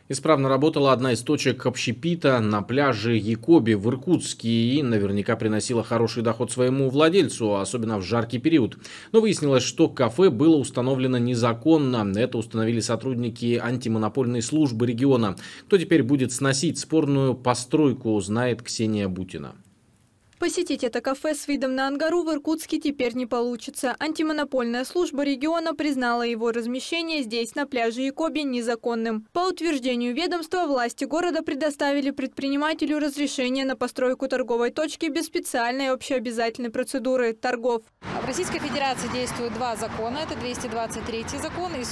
Исправно работала одна из точек общепита на пляже Якоби в Иркутске и наверняка приносила хороший доход своему владельцу, особенно в жаркий период. Но выяснилось, что кафе было установлено незаконно. Это установили сотрудники антимонопольной службы региона. Кто теперь будет сносить спорную постройку, знает Ксения Бутина. Посетить это кафе с видом на Ангару в Иркутске теперь не получится. Антимонопольная служба региона признала его размещение здесь, на пляже Якоби, незаконным. По утверждению ведомства, власти города предоставили предпринимателю разрешение на постройку торговой точки без специальной общеобязательной процедуры – торгов. В Российской Федерации действуют два закона. Это 223 закон и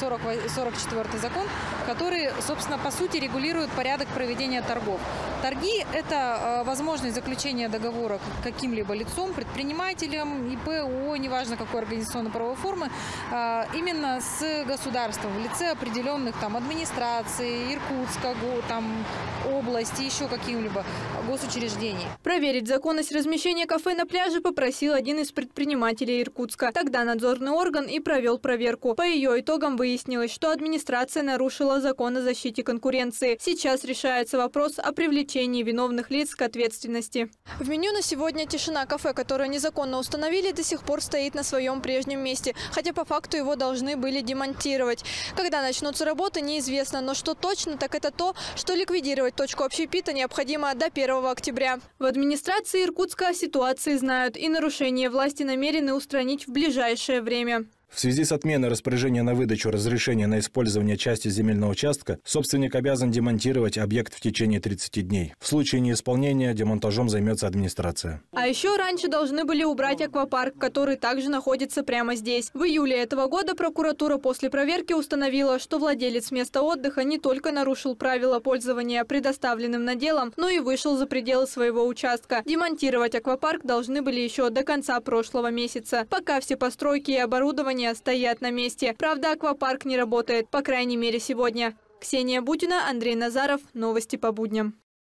44 закон, которые, собственно, по сути регулируют порядок проведения торгов. Торги – это возможность заключения договора каким-либо лицом, предпринимателем, ИП, ООО, неважно какой организационно-правовой формы, именно с государством в лице определенных там администраций, Иркутска, там, области, еще каким-либо госучреждений. Проверить законность размещения кафе на пляже попросил один из предпринимателей Иркутска. Тогда надзорный орган и провел проверку. По ее итогам выяснилось, что администрация нарушила закон о защите конкуренции. Сейчас решается вопрос о привлечении виновных лиц к ответственности. В меню на сегодня тишина. Кафе, которое незаконно установили, до сих пор стоит на своем прежнем месте, хотя по факту его должны были демонтировать. Когда начнутся работы, неизвестно, но что точно, так это то, что ликвидировать точку общепита необходимо до 1 октября. В администрации Иркутска о ситуации знают и нарушения власти намерены устранить в ближайшее время. В связи с отменой распоряжения на выдачу разрешения на использование части земельного участка, собственник обязан демонтировать объект в течение 30 дней. В случае неисполнения демонтажом займется администрация. А еще раньше должны были убрать аквапарк, который также находится прямо здесь. В июле этого года прокуратура после проверки установила, что владелец места отдыха не только нарушил правила пользования предоставленным наделом, но и вышел за пределы своего участка. Демонтировать аквапарк должны были еще до конца прошлого месяца. Пока все постройки и оборудование стоят на месте. Правда, аквапарк не работает, по крайней мере сегодня. Ксения Бутина, Андрей Назаров. Новости по будням.